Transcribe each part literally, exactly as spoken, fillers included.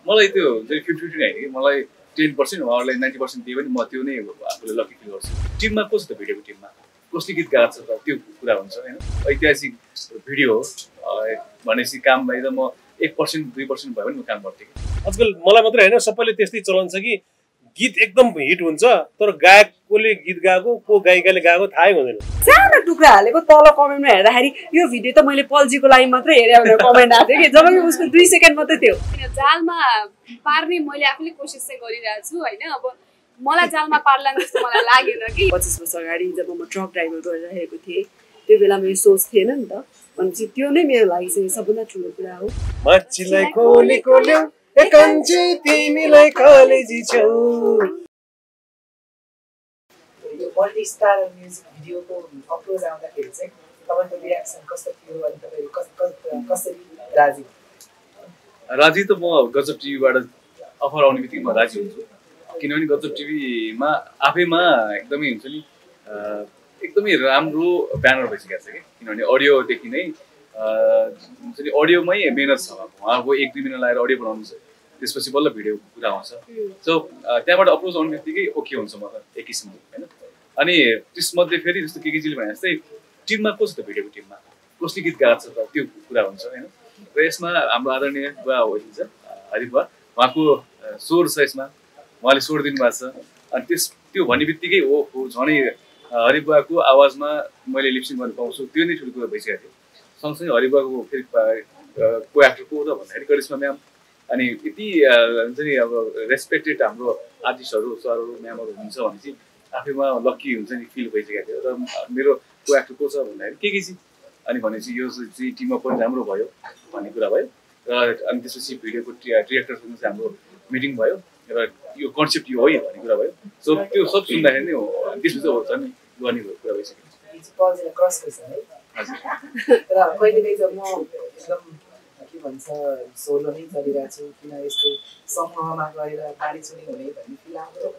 मलाई त्यो चाहिँ फिफ्टी फिफ्टी होइन कि मलाई टेन पर्सेन्ट उहाँहरूलाई नाइन्टी पर्सेन्ट दियो भने म त्यो नै आफूले लकी फिल गर्छु। टिममा कस्तो छ भिडियोको टिममा कसले गीत गाएको छ त त्यो कुरा हुन्छ होइन। ऐतिहासिक भिडियो भनेपछि काम बाहिर म एक पर्सेन्ट दुई पर्सेन्ट भयो भने म काम गर्थेँ। आजकल मलाई मात्रै होइन सबैले त्यस्तै चलन छ कि गीत एकदम हिट हुन्छ तर गायकले गीत गाएको को गायिकाले गाएको थाहै हुँदैन। सानो टुक्रा हालेको तल कमेन्टमा हेर्दाखेरि यो भिडियो त मैले पल्जीको लागि मात्रै हेरेँ भनेर कमेन्ट आएको थियो कि जब कि उसको दुई सेकेन्ड मात्रै थियो। जालमा पार्ने मैले आफूले कोसिस चाहिँ गरिरहेको छु होइन। अब मलाई जालमा पार्ला जस्तो मलाई लागेन कि। पच्चिस वर्ष अगाडि जब म ट्रक ड्राइभर गरिरहेको थिएँ त्यो बेलामा यो सोच थिएन नि त। भनेपछि त्यो नै मेरो लागि चाहिँ सबभन्दा ठुलो कुरा हो। मान्छेलाई खोले खोल्यो एकान्ची तिमीलाई कलेजी छौ। यो मल्टी स्टार म्युजिक भिडियोको अप्रोच आउँदाखेरि चाहिँ तपाईँको रियाक्सन कस्तो थियो अनि तपाईँहरू कसरी राजी? राजी त म गजब टिभीबाट अफर आउने बित्तिकै म राजी हुन्छु। किनभने गजब टिभीमा आफैमा एकदमै हुन्छ नि एकदमै राम्रो ब्यानर भइसकेको छ कि। किनभने अडियोदेखि नै हुन्छ नि अडियोमै मेहनत छ। उहाँको एक दुई मिनट लगाएर अडियो बनाउनु छ त्यसपछि बल्ल भिडियोको कुरा आउँछ। सो त्यहाँबाट अप्रोच आउने बित्तिकै ओके हुन्छ म त एक किसिमको होइन। अनि त्यसमध्ये फेरि जस्तो केकेजीले भने जस्तै टिममा कस्तो छ भिडियोको टिममा कसले गीत गाएको छ त त्यो कुरा हुन्छ होइन। र यसमा हाम्रो आदरणीय बुवा हुनुहुन्छ हरि बुवा उहाँको स्वर छ यसमा उहाँले स्वर दिनुभएको छ। अनि त्यस त्यो भन्ने बित्तिकै हो हो झनै हरि बुवाको आवाजमा मैले लिपसिङ गर्न पाउँछु त्यो नै ठुलो कुरा भइसकेको थियो। सँगसँगै हरि बुवाको फेरि को एक्टर को त भन्दाखेरि करिश्मा म्याम अनि यति हुन्छ नि अब रेस्पेक्टेड हाम्रो आर्टिस्टहरू सरहरू म्यामहरू हुनुहुन्छ भने चाहिँ आफैमा लक्की हुन्छ नि फिल भइसकेको थियो। र मेरो को एक्टर को छ भन्दाखेरि केकेजी अनि भनेपछि यो चाहिँ टिममा पनि राम्रो भयो भन्ने कुरा भयो। र अनि त्यसपछि भिडियोको डिरेक्टरसँग चाहिँ हाम्रो मिटिङ भयो र यो कन्सेप्ट यो हो भन्ने कुरा भयो। सो त्यो सब सुन्दाखेरि नै हो त्यसपछि हो झन् गर्ने कुरा भइसक्यो। क्रस भइसक्यो है। हजुर र कहिलेकाहीँ त म एकदम के भन्छ सोलो नै चलिरहेको छु किन यस्तो समूहमा गएर बाढी चोरी हुने भन्ने फिल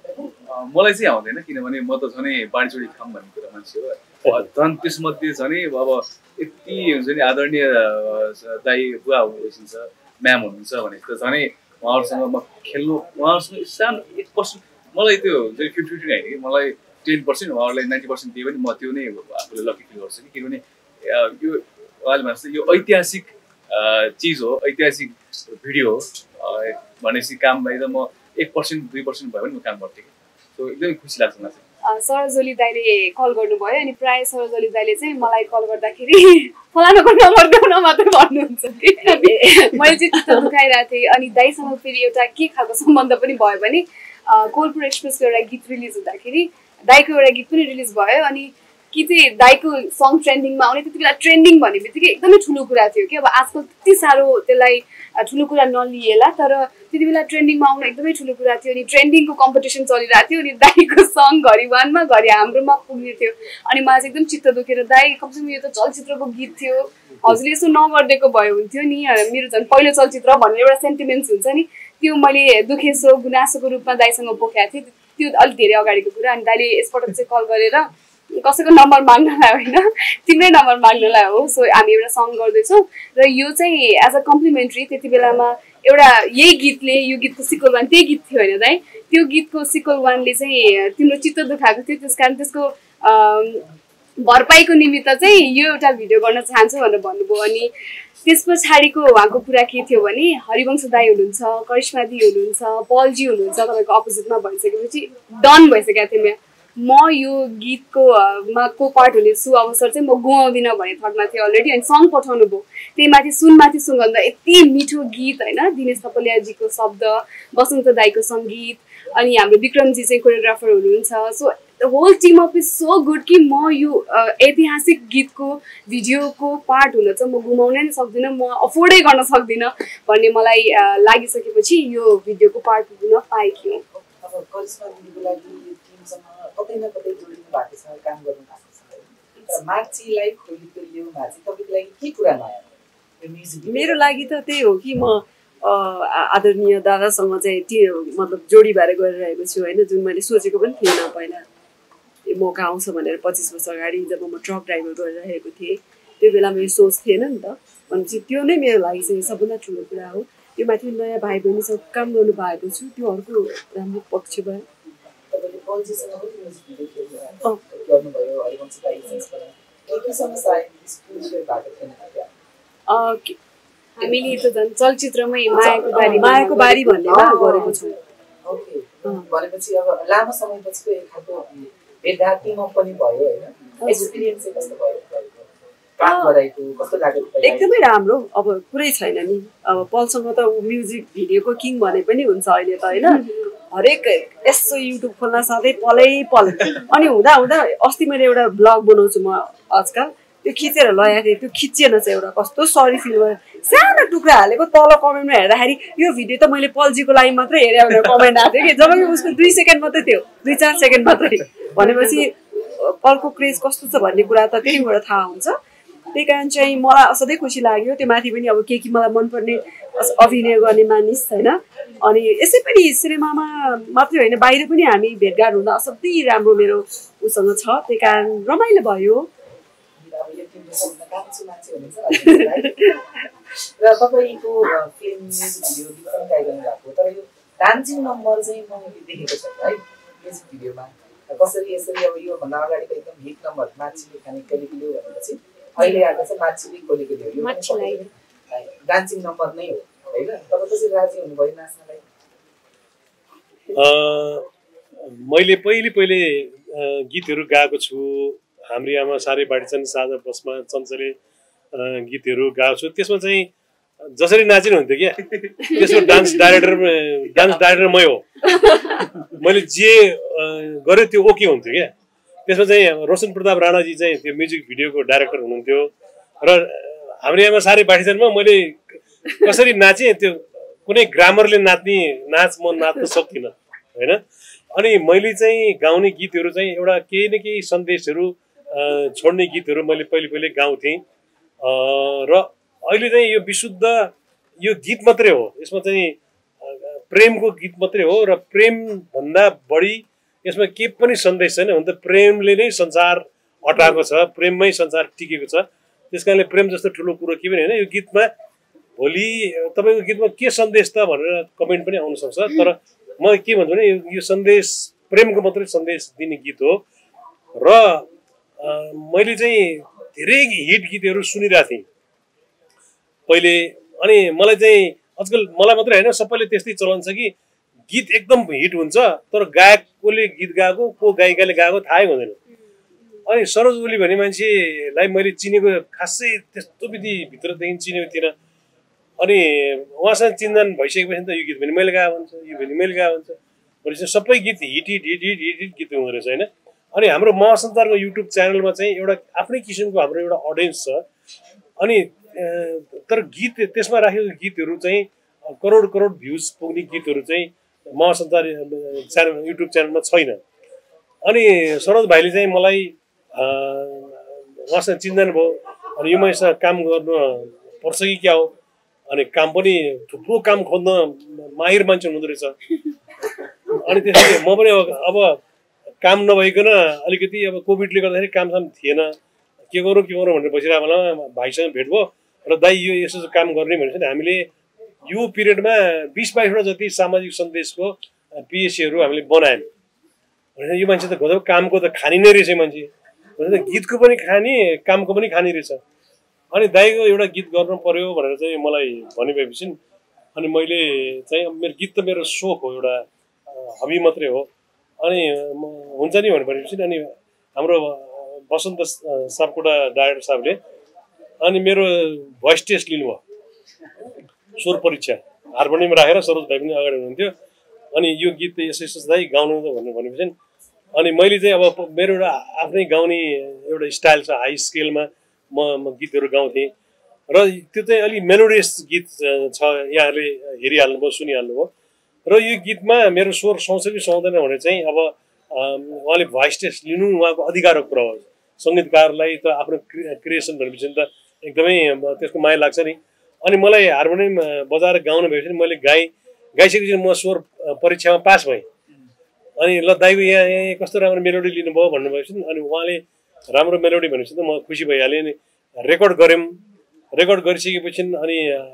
आउँछ? मलाई चाहिँ आउँदैन किनभने म त झनै बाढी चोरी खाम भन्ने कुरा मान्छे हो। झन् त्यसमध्ये झनै अब यति हुन्छ नि आदरणीय दाई बुवा हुनुहुन्छ म्याम हुनुहुन्छ भने त झनै उहाँहरूसँग म खेल्नु उहाँहरूसँग सानो एक पर्सेन्ट मलाई त्यो हुन्छ नि फिफ्टी फिफ्टी होइन कि मलाई टेन पर्सेन्ट उहाँहरूलाई नाइन्टी पर्सेन्ट दियो भने म त्यो नै आफूले लकी फिल गर्छु कि। किनभने यो उहाँले भने जस्तै यो ऐतिहासिक चिज हो ऐतिहासिक भिडियो हो भनेपछि काम बाहिर म एक पर्सेन्ट दुई पर्सेन्ट भयो भने म काम गर्थेँ कि। सो एकदमै खुसी लाग्छ मलाई चाहिँ। सरजोली दाइले कल गर्नुभयो अनि प्रायः सरजोली दाइले चाहिँ मलाई कल गर्दाखेरि फलानाको नम्बर देऊ न मात्रै भन्नुहुन्छ कि। मैले चाहिँ चित्त दुखाइरहेको थिएँ। अनि दाइसँग फेरि एउटा के खालको सम्बन्ध पनि भयो भने कोलपुर एक्सप्रेसको एउटा गीत रिलिज हुँदाखेरि दाइको एउटा गीत पनि रिलिज भयो। अनि कि चाहिँ दाइको सङ ट्रेन्डिङमा आउने त्यति बेला ट्रेन्डिङ भन्ने बित्तिकै एकदमै ठुलो कुरा थियो कि। अब आजकल त्यति साह्रो त्यसलाई ठुलो कुरा नलिएला तर त्यति बेला ट्रेन्डिङमा आउनु एकदमै ठुलो कुरा थियो। अनि ट्रेन्डिङको कम्पिटिसन चलिरहेको थियो अनि दाइको सङ घरि वानमा घरि हाम्रोमा पुग्ने थियो। अनि मलाई चाहिँ एकदम चित्त दुखेर दाइ कमसेकम यो त चलचित्रको गीत थियो हजुरले यसो नगरिदिएको भयो हुन्थ्यो नि मेरो झन् पहिलो चलचित्र भन्ने एउटा सेन्टिमेन्ट्स हुन्छ नि त्यो मैले दुखेसो गुनासोको रूपमा दाइसँग पोखेको थिएँ। त्यो अलिक धेरै अगाडिको कुरा। अनि दाइले यसपटक चाहिँ कल गरेर कसैको नम्बर माग्नलाई होइन तिम्रै नम्बर माग्नलाई हो। सो हामी एउटा सङ गर्दैछौँ र यो चाहिँ एज अ कम्प्लिमेन्ट्री त्यति बेलामा एउटा यही गीतले यो गीतको सिक्वल वान त्यही गीत थियो होइन दाइ त्यो गीतको सिक्वल वानले चाहिँ तिम्रो चित्त दुखाएको थियो त्यस कारण त्यसको भरपाईको निमित्त चाहिँ यो एउटा भिडियो गर्न चाहन्छु भनेर भन्नुभयो। अनि त्यस पछाडिको उहाँको कुरा के थियो भने हरिवंश दाई हुनुहुन्छ करिश्मा दी हुनुहुन्छ पलजी हुनुहुन्छ तपाईँको अपोजिटमा भइसकेपछि डन भइसकेको थिएँ म यो गीतको मा को पार्ट हुने सु अवसर चाहिँ म गुमाउँदिनँ भन्ने थटमा थियो अलरेडी। अनि सङ पठाउनु भयो त्यही माथि सुनमाथि सुन भन्दा यति मिठो गीत होइन दिनेश थपलियाजीको शब्द बसन्त दाईको सङ्गीत अनि हाम्रो विक्रमजी चाहिँ कोरियोग्राफर हुनुहुन्छ। So the whole team of is so good कि म यो ऐतिहासिक गीतको भिडियोको पार्ट हुन चाहिँ म गुमाउनै नै सक्दिनँ म अफोर्डै गर्न सक्दिनँ भन्ने मलाई लागिसकेपछि यो भिडियोको पार्ट हुन पाएकी हुँ। अब करिश्मा दिदीको लागि कतै न कतै जोडिनु भएको छ काम गर्नु भएको छ। मार्चीलाई खोलेको यो मार्ची तपाईँको लागि के कुरा नयाँ? मेरो लागि त त्यही हो कि म आदरणीय दादासँग चाहिँ त्यो मतलब जोडी भएर गरिरहेको छु होइन जुन मैले सोचेको पनि थिएन पहिला यो मौका आउँछ भनेर। पच्चिस वर्ष अगाडि जब म ट्रक ड्राइभर गरिरहेको थिएँ त्यो बेलामा यो सोच थिएन नि त। भनेपछि त्यो नै मेरो लागि चाहिँ सबभन्दा ठुलो कुरा हो। यो माथि नयाँ भाइ बहिनीसँग काम गर्नु भएको छु त्यो अर्को राम्रो पक्ष भयो। तपाईँले पल्जीसँग पनि म्युजिक भिडियो गर्नुभयो हरिवंश दाइसँग के के समस्या स्कुल सेयर भएको थिएन? हामीले त झन् चलचित्रमै मायाको बारी मायाको बारी भन्नेमा गरेको छौँ। ओके भनेपछि अब लामो समयपछिको एक खालको भेटघाटीमा पनि भयो होइन? एक्सपिरियन्स चाहिँ कस्तो भयो काम गराएको कस्तो लाग्यो? एकदमै राम्रो। अब कुरै छैन नि अब पलसँग त म्युजिक भिडियोको किङ भने पनि हुन्छ अहिले त होइन। हरेक यसो युट्युब खोल्न साथै पलै पल अनि हुँदा हुँदा अस्ति मैले एउटा ब्लग बनाउँछु म आजकल त्यो खिचेर लगाएको थिएँ त्यो खिचिएन चाहिँ एउटा कस्तो सरी फिल भयो। सानो टुक्रा हालेको तल कमेन्टमा हेर्दाखेरि यो भिडियो त मैले पल्जीको लागि मात्रै हेरेँ भनेर कमेन्ट आएको थियो कि जब कि उसको दुई सेकेन्ड मात्रै थियो दुई चार सेकेन्ड मात्रै भनेपछि पलको क्रेज कस्तो छ भन्ने कुरा त त्यहीबाट थाहा हुन्छ। त्यही कारण चाहिँ मलाई असाध्यै खुसी लाग्यो। त्यो माथि पनि अब के के मलाई मनपर्ने अभिनय गर्ने मानिस होइन अनि यसै पनि सिनेमामा मात्रै होइन बाहिर पनि हामी भेटघाट हुँदा असाध्यै राम्रो मेरो उसँग छ त्यही कारण रमाइलो भयो। र तपाईँको फिल्म म्युजिक भिडियो गीत पनि गाइरहनु भएको तर यो डान्सिङ नम्बर चाहिँ मैले देखेको छु है म्युजिक भिडियोमा कसरी यसरी अब योभन्दा अगाडिको एकदम हिट नम्बर माछीले खाने कलिकली भनेपछि अहिले आएको छ माछीले कोलिकली हो यो डान्सिङ नम्बर नै हो होइन? तपाईँ कसरी राजी हुनुभयो नाच्नलाई? मैले पहिले पहिले गीतहरू गाएको छु। हाम्रो आमा साह्रै बाँडिछन् साझा बसमा चञ्चले गीतहरू गाएको छु। त्यसमा चाहिँ जसरी नाचिनु हुन्थ्यो क्या त्यसको डान्स डाइरेक्टर डान्स डाइरेक्टर मै हो। मैले जे गरेँ त्यो ओके हुन्थ्यो क्या। त्यसमा चाहिँ रोशन प्रताप राणाजी चाहिँ त्यो म्युजिक भिडियोको डाइरेक्टर हुनुहुन्थ्यो र हाम्रो आमा साह्रै बाँडिछन्मा मैले कसरी नाचेँ त्यो कुनै ग्रामरले नाच्ने नाच म नाच्न सक्दिनँ होइन। अनि मैले चाहिँ गाउने गीतहरू चाहिँ एउटा केही न केही सन्देशहरू छोड्ने गीतहरू मैले पहिले पहिले गाउँथेँ र अहिले चाहिँ यो विशुद्ध यो गीत मात्रै हो। यसमा चाहिँ प्रेमको गीत मात्रै हो र प्रेमभन्दा बढी यसमा के पनि सन्देश छैन। हुन त प्रेमले नै संसार अटाएको छ, प्रेममै संसार टिकेको छ। त्यस कारणले प्रेम जस्तो ठुलो कुरो के पनि होइन। यो गीतमा भोलि तपाईँको गीतमा के सन्देश त भनेर कमेन्ट पनि आउन सक्छ तर म के भन्छु भने यो सन्देश प्रेमको मात्रै सन्देश दिने गीत हो। र मैले चाहिँ धेरै हिट गीतहरू सुनिरहेको थिएँ पहिले अनि मलाई चाहिँ आजकल मलाई मात्रै होइन सबैले त्यस्तै चलन छ कि गीत एकदम हिट हुन्छ तर गायकले गीत गाएको को गायिकाले गाएको थाहै हुँदैन। अनि सरोज ओली भन्ने मान्छेलाई मैले चिनेको खासै त्यस्तो विधि भित्रदेखि चिनेको थिइनँ। अनि उहाँसँग चिन्जान भइसकेपछि त यो गीत भने मैले गाएको हुन्छ यो भने मैले गाएको हुन्छ भनेपछि सबै गीत hit hit hit hit hit hit गीत हुँदो रहेछ होइन। अनि हाम्रो महासञ्चारको युट्युब च्यानलमा चाहिँ एउटा आफ्नै किसिमको हाम्रो एउटा अडियन्स छ। अनि तर गीत त्यसमा राखेको गीतहरू चाहिँ करोड करोड भ्युज पुग्ने गीतहरू चाहिँ महासञ्चार च्यानल युट्युब च्यानलमा छैन। अनि सरोज भाइले चाहिँ मलाई उहाँसँग चिन्जान भयो अनि यो मैसँग काम गर्नु पर्छ कि क्या हो अनि काम पनि थुप्रो काम खोज्न माहिर मान्छे हुँदो रहेछ। अनि त्यसपछि म पनि अब काम नभइकन अलिकति अब कोभिडले गर्दाखेरि काम साम थिएन के गरौँ के गरौँ भनेर बसिरहेको बेलामा भाइसँग भेट भयो र दाइ यो यसो काम गर्ने भनेपछि हामीले यो पिरियडमा बिस बाइसवटा जति सामाजिक सन्देशको पिएससीहरू हामीले बनायौँ भनेर यो मान्छे त गजब कामको त खानी नै रहेछ मान्छे भनेर गीतको पनि खाने कामको पनि खानी रहेछ। अनि दाइको एउटा गीत गर्नु पर्यो भनेर चाहिँ मलाई भनिभएपछि अनि मैले चाहिँ मेरो गीत त मेरो सोख हो एउटा हबी मात्रै हो। अनि हुन्छ नि भनेपछि अनि हाम्रो वसन्त सापकोटा डाइरेक्टर साहबले अनि मेरो भोइस टेस्ट लिनुभयो स्वर परीक्षा हार्मोनियम राखेर सरोज भाइ पनि अगाडि हुनुहुन्थ्यो। अनि यो गीत यसो यसो दाइ गाउनु त भनेर भनेपछि अनि मैले चाहिँ अब मेरो एउटा आफ्नै गाउने एउटा स्टाइल छ हाई स्केलमा म म गीतहरू गाउँथेँ र त्यो चाहिँ अलिक मेलोडियस गीत छ यहाँहरूले हेरिहाल्नुभयो सुनिहाल्नुभयो र यो गीतमा मेरो स्वर सुहाउँछ कि सुहाउँदैन भने चाहिँ अब उहाँले भोइस टेस्ट लिनु उहाँको अधिकारको कुरा हो। सङ्गीतकारलाई त आफ्नो क्रिएसन भनेपछि त एकदमै त्यसको माया लाग्छ नि। अनि मलाई हार्मोनियम बजाएर गाउनु भएपछि मैले गाएँ गाइसकेपछि म स्वर परीक्षामा पास भएँ। अनि ल दाइको यहाँ यहाँ कस्तो राम्रो मेलोडी लिनुभयो भन्नुभएपछि अनि उहाँले राम्रो मेलोडी भनेपछि त म खुसी भइहालेँ। अनि रेकर्ड गऱ्यौँ रेकर्ड गरिसकेपछि अनि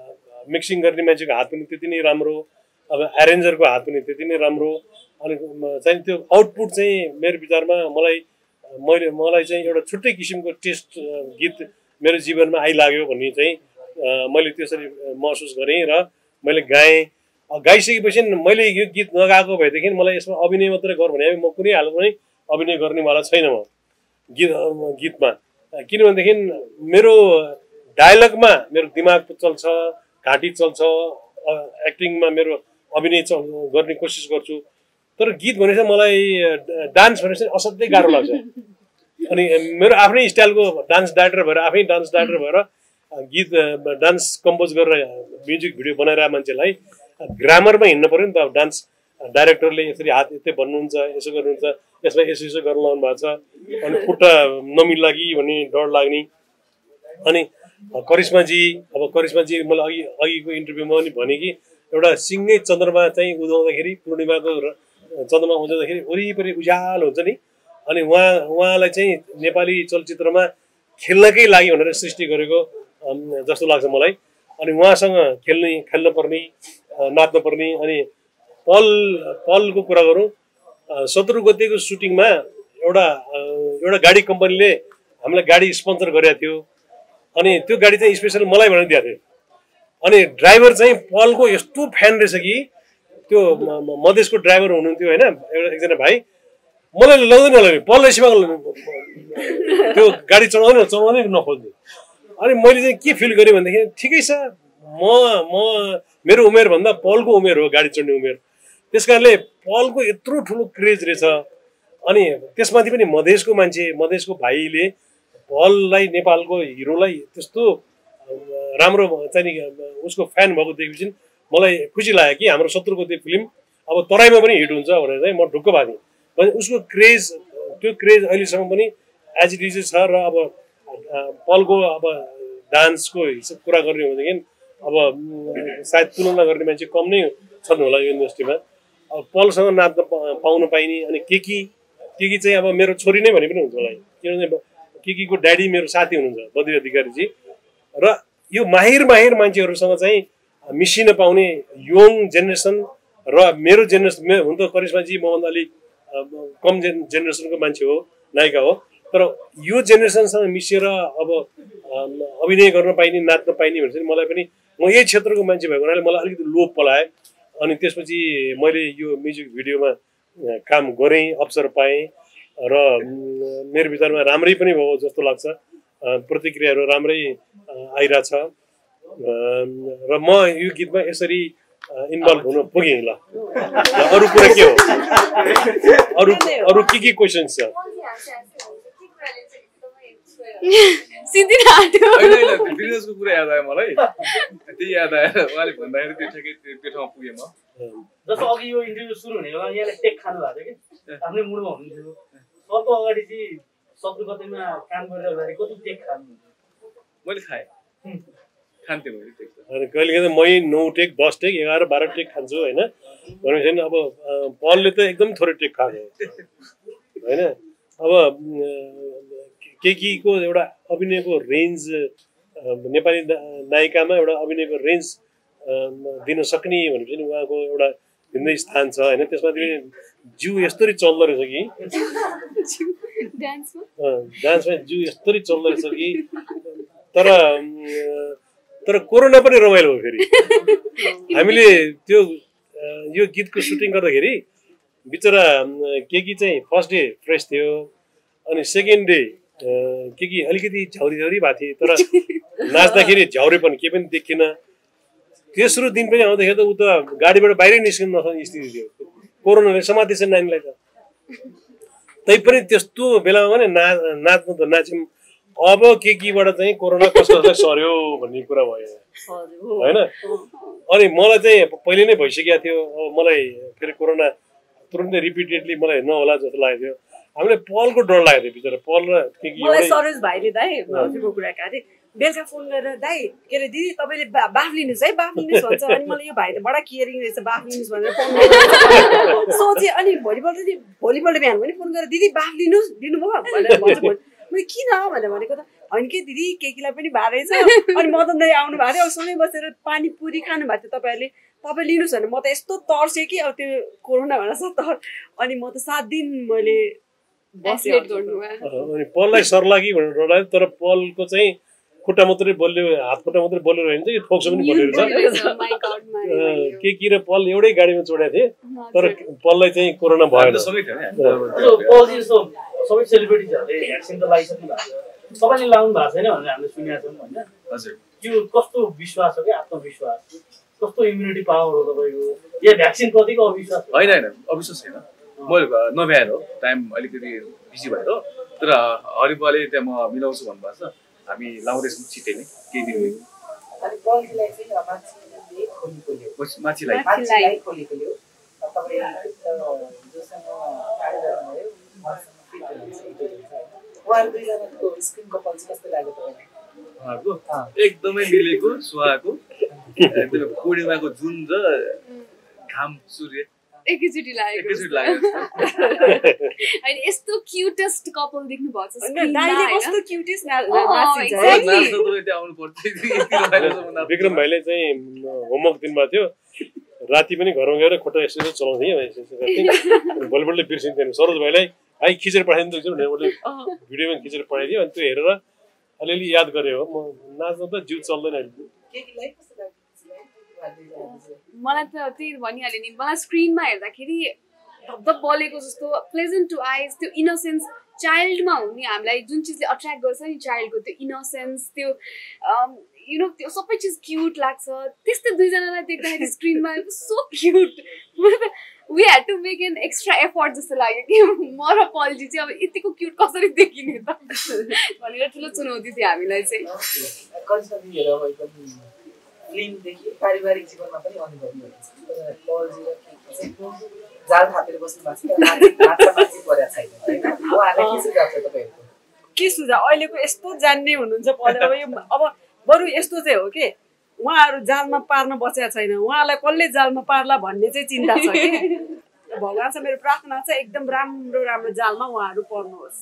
मिक्सिङ गर्ने मान्छेको हात पनि त्यति नै राम्रो, अब एरेन्जरको हात पनि त्यति नै राम्रो। अनि चाहिँ त्यो आउटपुट चाहिँ मेरो विचारमा मलाई मैले मलाई चाहिँ एउटा छुट्टै किसिमको टेस्ट गीत मेरो जीवनमा आइलाग्यो भन्ने चाहिँ मैले त्यसरी महसुस गरेँ र मैले गाएँ। गाइसकेपछि मैले यो गीत नगाएको भएदेखि मलाई यसमा अभिनय मात्रै गर भने म कुनै हालतमा पनि अभिनय गर्नेवाला छैन म गीत गीतमा। किनभनेदेखि मेरो डायलगमा मेरो दिमाग चल्छ, घाँटी चल्छ, एक्टिङमा मेरो अभिनय चल गर्ने कोसिस गर्छु। तर गीत भने चाहिँ मलाई डान्स भने चाहिँ असाध्यै गाह्रो लाग्छ। अनि मेरो आफ्नै स्टाइलको डान्स डाइरेक्टर भएर आफै डान्स डाइरेक्टर भएर गीत डान्स कम्पोज गरेर म्युजिक भिडियो बनाइरहेको मान्छेलाई ग्रामरमा हिँड्नु पऱ्यो नि त। अब डान्स डाइरेक्टरले यसरी हात यस्तै भन्नुहुन्छ, यसो गर्नुहुन्छ, यसमा यसो यसो गर्नु लाउनु भएको छ, अनि खुट्टा नमिल्ला कि भन्ने डर लाग्ने। अनि करिश्माजी अब करिश्माजी मलाई अघि अघिको इन्टरभ्यूमा पनि भने कि एउटा सिङ्गै चन्द्रमा चाहिँ उदाउँदाखेरि पूर्णिमाको चन्द्रमा उदाउँदाखेरि वरिपरि उज्यालो हुन्छ नि। अनि उहाँ उहाँलाई चाहिँ नेपाली चलचित्रमा खेल्नकै लागि भनेर सृष्टि गरेको जस्तो लाग्छ मलाई। अनि उहाँसँग खेल्ने खेल्न पर्ने, नाच्न पर्ने। अनि पल पलको कुरा गरौँ, सत्रु गतेको सुटिङमा एउटा एउटा गाडी कम्पनीले हामीलाई गाडी स्पोन्सर गरेको थियो। अनि त्यो गाडी चाहिँ स्पेसल मलाई भनेर दिएको थियो। अनि ड्राइभर चाहिँ पलको यस्तो फ्यान रहेछ कि त्यो मधेसको ड्राइभर हुनुहुन्थ्यो होइन, एउटा एकजना भाइ, मलाई लगाउँदैन होला पललाई सेवा त्यो गाडी चलाउँदैन चलाउँदै नखोज्नु। अनि मैले चाहिँ के फिल गरेँ भनेदेखि ठिकै छ, म म मेरो उमेरभन्दा पलको उमेर हो गाडी चढ्ने उमेर, त्यस कारणले पलको यत्रो ठुलो क्रेज रहेछ। अनि त्यसमाथि पनि मधेसको मान्छे, मधेसको भाइले पललाई, नेपालको हिरोलाई त्यस्तो राम्रो चाहिँ उसको फ्यान भएको देखेपछि मलाई खुसी लाग्यो कि हाम्रो शत्रुको त्यो फिल्म अब तराईमा पनि हिट हुन्छ भनेर चाहिँ म ढुक्क भएको थिएँ। उसको क्रेज, त्यो क्रेज अहिलेसम्म पनि एज इट इज छ। र अब पलको अब डान्सको हिसाब कुरा गर्ने हो भनेदेखि अब सायद तुलना गर्ने मान्छे कम नै छन् होला यो इन्डस्ट्रीमा। अब पलसँग नाच्न पाउनु पाइने। अनि केकी केकी चाहिँ अब मेरो छोरी नै भने पनि हुन्छ होला, किनभने केकीको ड्याडी मेरो साथी हुनुहुन्छ बद्री अधिकारीजी। र यो माहिर माहिर मान्छेहरूसँग चाहिँ मिसिन पाउने यङ जेनेरेसन र मेरो जेनेरेसन हुन त करिश्माजी मभन्दा अलिक कम जेन जेनेरेसनको मान्छे हो, नायिका हो। तर यो जेनेरेसनसँग मिसिएर अब अभिनय गर्न पाइने, नाच्न पाइने भने चाहिँ मलाई पनि, म यही क्षेत्रको मान्छे भएको हुनाले मलाई अलिकति लोभ पलाए। अनि त्यसपछि मैले यो म्युजिक भिडियोमा काम गरेँ, अवसर पाएँ र मेरो विचारमा राम्रै पनि भयो जस्तो लाग्छ। प्रतिक्रियाहरू राम्रै आइरहेछ र म यो गीतमा यसरी इन्भल्भ हुन पुगेँ। ल अरू कुरा के हो, अरू अरू के के क्वेसन छ? बिजनेसको कुरा याद आयो मलाई, त्यही याद आएर उहाँले भन्दाखेरि त्यो ठ्याक्कै त्यो ठाउँमा पुगेँ म। जस्तो अघि यो इन्टरभ्यू सुरु हुने बेला यहाँले टेक खानु भएको थियो कि आफ्नै मुडमा हुनुहुन्थ्यो, सबको अगाडि चाहिँ शब्द कतैमा काम गरिरहँदाखेरि कति टेक खानुहुन्थ्यो? मैले खाएँ, खान्थेँ मैले टेक। अनि कहिले कहिले मै नौ टेक, दस टेक, एघार बाह्र टेक खान्छु होइन। भनेपछि अब पलले त एकदम थोरै टेक खाएको होइन। अब केकीको एउटा अभिनयको रेन्ज, नेपाली नायिकामा एउटा अभिनयको रेन्ज दिन सक्ने भनेपछि उहाँको एउटा भिन्दै स्थान छ होइन। त्यसमा पनि जिउ यस्तरी चल्दो रहेछ कि डान्समा जिउ यस्तरी चल्दो रहेछ कि। तर तर कोरोना पनि रमाइलो हो फेरि। हामीले त्यो यो गीतको सुटिङ गर्दाखेरि बिचरा केकी चाहिँ फर्स्ट डे फ्रेस थियो, अनि सेकेन्ड डे केकी अलिकति झ्याउरी झ्याउरी भएको थिए, तर नाच्दाखेरि झ्याउरे पनि केही पनि देखिएन। तेस्रो दिन पनि आउँदाखेरि त ऊ त गाडीबाट बाहिरै निस्किनु नसक्ने स्थिति थियो, कोरोनाले समातेछ नानीलाई त। तैपनि त्यस्तो बेलामा पनि ना नाच्नु त नाच्यौँ। अब केकीबाट चाहिँ कोरोना कसो कसलाई सर्यो भन्ने कुरा भयो होइन। अनि मलाई चाहिँ पहिले नै भइसकेको थियो, अब मलाई फेरि कोरोना तुरुन्तै रिपिटेडली मलाई नहोला जस्तो लागेको थियो। हामीले पलको डर लागेको थियो बिचरा, पल र केकी। मलाई सरोज भाइले दाइ हजुरको कुरा काटे बेलुका फोन गरेर दाइ के अरे दिदी तपाईँले बाफ लिनुहोस् है, बाफ लिनुहोस् भन्छ। अनि मलाई यो भाइ त बडा केयरिङ रहेछ, बाफ लिनुहोस् भनेर फोन गरेर सोचेँ। अनि भोलिपल्ट नि भोलिपल्ट बिहान पनि फोन गरेर दिदी बाफ लिनुहोस्, लिनुभयो भनेर भन्छ। मैले किन भनेर भनेको त अनि के दिदी केकीलाई पनि भारै छ अनि मदन दाइ आउनु भएको थियो अब सँगै बसेर पानी पुरी खानु भएको थियो तपाईँहरूले तपाईँ लिनुहोस् भने म त यस्तो तर्सेँ कि अब त्यो कोरोना भनेर छ तर अनि म त सात दिन मैले बसेँ अनि पललाई सर्ला कि भनेर डरायो तर पलको चाहिँ खुट्टा मात्रै बल्यो हात खुट्टा मात्रै बल्यो होइन कि फोक्सो पनि बल्यो रहेछ के कि र पल एउटै गाडीमा चढाएको थिए तर पललाई चाहिँ कोरोना भएन सबै सेलिब्रिटीजहरूले भ्याक्सिन त लगाइसक्नु भएको छ तपाईँले लाउनु भएको छैन भनेर हामीले सुनेका छौँ होइन हजुर त्यो कस्तो विश्वास हो कि आत्मविश्वास कस्तो इम्युनिटी पावर हो तपाईँको या भ्याक्सिन प्रतिको अविश्वास होइन होइन अविश्वास छैन मैले नभ्याएर हो टाइम अलिकति बिजी भएर तर हरिबाले त्यहाँ म मिलाउँछु भन्नुभएको छ हामी लाउँदैछौँ छिट्टै नै केही दिन अनि पल्जीलाई चाहिँ माछीले खोली खोल्यो माछीलाई माछीलाई खोली खोल्यो तपाईँ जोसँग कार्य गर्नुभयो उहाँहरू दुईजनाको स्क्रिनको पल्स कस्तो लाग्यो तपाईँलाई उहाँहरूको एकदमै मिलेको सुहाएको एकदमै पूर्णिमाको जुन र घाम सूर्य एकैचोटि लागेको एकैचोटि लागेको अनि यस्तो क्युटेस्ट कपल देख्नु भएको छ दाइले कस्तो क्युटेस्ट विक्रम भाइले चाहिँ होमवर्क दिनुभएको थियो राति पनि घरमा गएर खुट्टा यसो चलाउँथेँ भोलिपल्ट बिर्सिन्थेँ सरोज भाइलाई भाइ खिचेर पठाइदिनु भनेर उसले भिडियोमा खिचेर पठाइदियो अनि त्यो हेरेर अलिअलि याद गरेँ हो म नाच्नु त जिउ चल्दैन मलाई त त्यही भनिहालेँ नि मलाई स्क्रिनमा हेर्दाखेरि धपधप बलेको जस्तो प्लेजेन्ट टु आइज त्यो इनोसेन्स चाइल्डमा हुने हामीलाई जुन चिजले अट्र्याक्ट गर्छ नि चाइल्डको त्यो इनोसेन्स त्यो यु नो त्यो सबै चिज क्युट लाग्छ त्यस्तै दुईजनालाई देख्दाखेरि स्क्रिनमा so cute we had to make an extra effort जस्तो लाग्यो कि म र पल्जी चाहिँ अब यतिको क्युट कसरी देखिने त भनेर ठुलो चुनौती थियो हामीलाई चाहिँ फिल्मदेखि पारिवारिक जीवनमा पनि अनुभवी हुनुहुन्छ पल्जी र केकीको जाल थापेर बस्नु भएको छ परेको छैन होइन उहाँहरूलाई के सुझाव छ तपाईँहरूको के सुझाव अहिलेको यस्तो जान्ने हुनुहुन्छ अब यो अब बरु यस्तो चाहिँ हो कि उहाँहरू जालमा पार्न बसेका छैन उहाँलाई कसले जालमा पार्ला भन्ने चाहिँ चिन्ता छ कि भगवान् छ मेरो प्रार्थना छ एकदम राम्रो राम्रो जालमा उहाँहरू पर्नुहोस्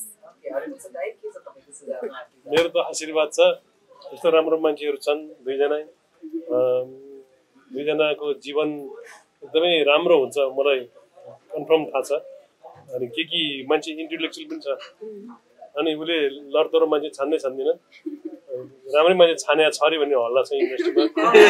मेरो त आशीर्वाद छ यस्तो राम्रो मान्छेहरू छन् दुईजना दुईजनाको जीवन एकदमै राम्रो हुन्छ मलाई कन्फर्म थाहा छ अनि के के मान्छे इन्टेलेक्चुअल पनि छ अनि उसले लडतरो मान्छे छान्दै छान्दिन राम्रै मान्छे छाने छ अरे भन्ने हल्ला छ इन्डस्ट्रीमा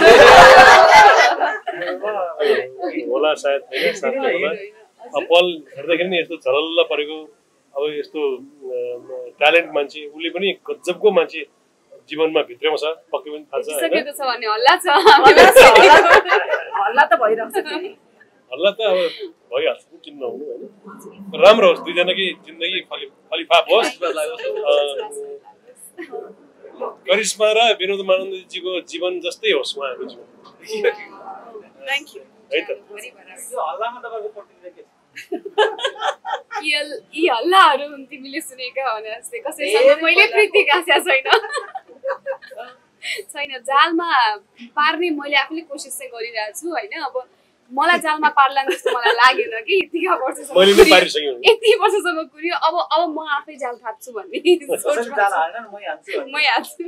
होला सायद होइन साथै होला पल हेर्दाखेरि नि यस्तो झरल्ल परेको अब यस्तो ट्यालेन्ट मान्छे उसले पनि गजबको मान्छे जीवनमा भित्रमा छ पक्कै पनि थाहा छ भन्ने हल्ला छ हल्ला त भइरहेको छ हल्ला त अब भइहाल्छ किन नहुनु होइन राम्रो होस् दुईजनाकै जिन्दगी फलिफाप होस् करिश्मा र विनोद मानन्दजीको जीवन जस्तै होस् उहाँको जीवन थ्याङ्क यू है त यी हल्लाहरू तिमीले सुनेका भने जस्तै कसैसँग मैले प्रीति गाँसेको छैन छैन जालमा पार्ने मैले आफूले कोसिस चाहिँ गरिरहेको छु होइन अब मलाई जालमा पार्ला जस्तो मलाई लागेन कि यति वर्षसम्म यति वर्षसम्म कुरियो अब अब म आफै जाल थाप्छु भन्ने मै हाल्छु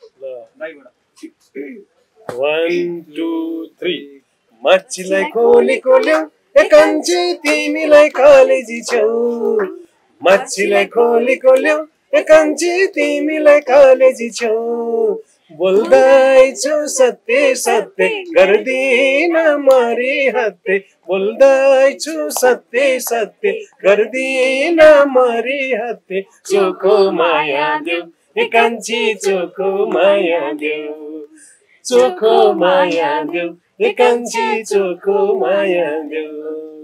माछीलाई खोली खोल्यौ एकान्छी तिमीलाई कलेजी छौ माछीलाई खोली खोल्यौ एकान्छी तिमीलाई कलेजी छौ बोल्दैछु सत्य सत्य गर्दिन मरी हत्ते बोल्दैछु सत्य सत्य गर्दिन मरी हत्ते चोखो माया देऊ एकान्छी चोखो माया देऊ चोखो माया देऊ एकान्छी चोखो माया देऊ